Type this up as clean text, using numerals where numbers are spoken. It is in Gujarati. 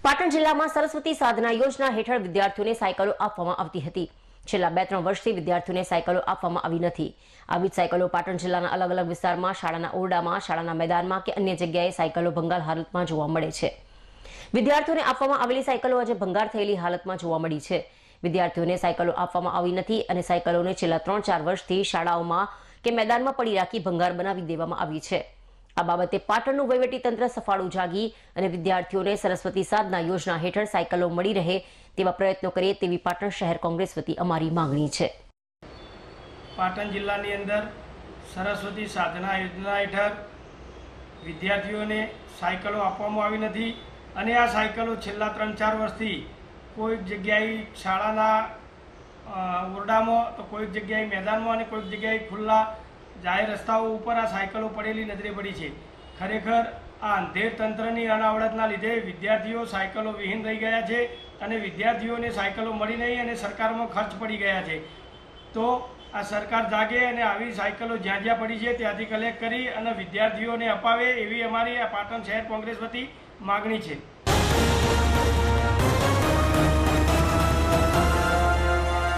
પાટણ જિલ્લામાં સરસ્વતી સાધના યોજના હેઠળ વિદ્યાર્થીઓને સાયકલો આપવામાં આવતી હતી। છેલ્લા 2-3 વર્ષથી વિદ્યાર્થીઓને સાયકલો આપવામાં આવી નથી। આવી જ સાયકલો પાટણ જિલ્લાના અલગ અલગ વિસ્તારમાં શાળાના ઓરડામાં, શાળાના મેદાનમાં કે અન્ય જગ્યાએ સાયકલો ભંગાર હાલતમાં જોવા મળે છે। વિદ્યાર્થીઓને આપવામાં આવેલી સાયકલો આજે ભંગાર થયેલી હાલતમાં જોવા મળી છે। વિદ્યાર્થીઓને સાયકલો આપવામાં આવી નથી અને સાયકલોને છેલ્લા 3-4 વર્ષથી શાળાઓમાં કે મેદાનમાં પડી રાખી ભંગાર બનાવી દેવામાં આવી છે। આ બાબતે પાટણનું વહીવટીતંત્ર સફાળું જાગી અને વિદ્યાર્થીઓને સરસ્વતી સાધના યોજના હેઠળ સાયકલો મળી રહે તેવા પ્રયત્નો કરે તેવી પાટણ શહેર કોંગ્રેસ વતી અમારી માંગણી છે। પાટણ જિલ્લાની અંદર સરસ્વતી સાધના યોજના હેઠળ વિદ્યાર્થીઓને સાયકલો આપવામાં આવી નથી અને આ સાયકલો છેલ્લા 3-4 વર્ષથી કોઈક જગ્યાએ શાળાના ઓરડામાં તો કોઈક જગ્યાએ મેદાનમાં અને કોઈક જગ્યાએ ખુલ્લા જાહેર રસ્તાઓ ઉપર આ સાયકલો પડેલી નજરે પડી છે। ખરેખર આ અંધેર તંત્રની અનાવડતના લીધે વિદ્યાર્થીઓ સાયકલો વિહીન રહી ગયા છે અને વિદ્યાર્થીઓને સાયકલો મળી નહીં અને સરકારમાં ખર્ચ પડી ગયા છે। તો આ સરકાર જાગે અને આવી સાયકલો જ્યાં જ્યાં પડી છે ત્યાંથી કલેક્ટ કરી અને વિદ્યાર્થીઓને અપાવે એવી અમારી આ પાટણ શહેર કોંગ્રેસ વતી માગણી છે।